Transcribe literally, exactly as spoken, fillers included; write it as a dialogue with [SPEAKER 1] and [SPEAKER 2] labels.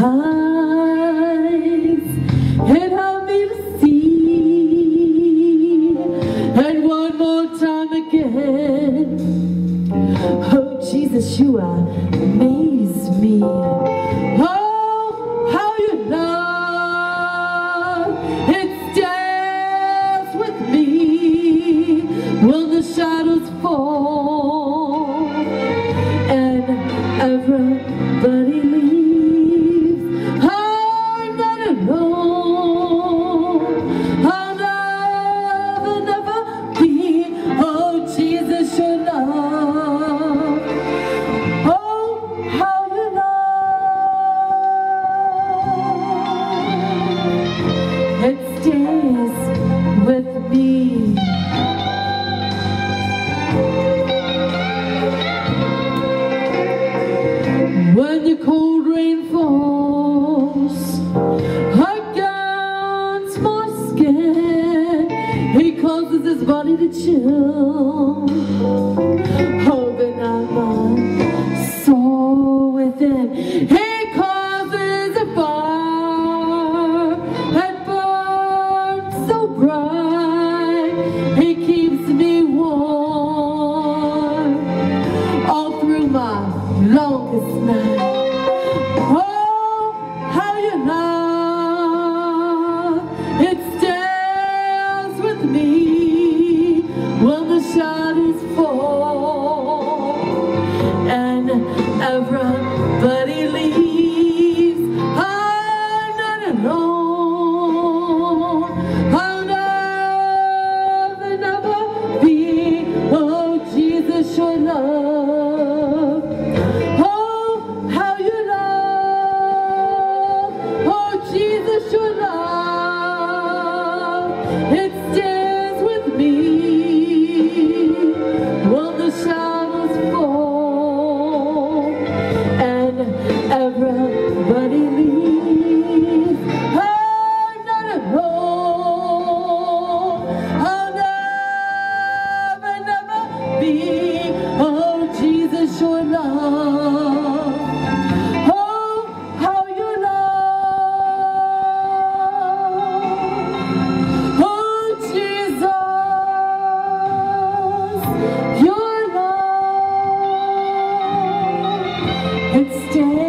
[SPEAKER 1] eyes and help me to see. And one more time again, oh Jesus, you amaze me. Oh, how you love, it stays with me when the shadows fall and everybody leaves. I'm not alone. I'll never, never be. Oh Jesus, your love. Oh, how you love, it stays with me. When the cold rain falls against my skin, he causes his body to chill. Open up my soul within. He causes a fire that burns so bright. He keeps me warm all through my longest night. Oh, how you love, it stays with me when the shadows fall and everybody leaves. I'm not alone. I'll never, never be. Oh Jesus, your love. Oh, how you love. Oh Jesus, your love, it stays with me when the shadows fall and everybody leaves. I'm not alone. I'll never, never be. Oh Jesus, your love. Oh, how you love. Oh Jesus, your love, it stays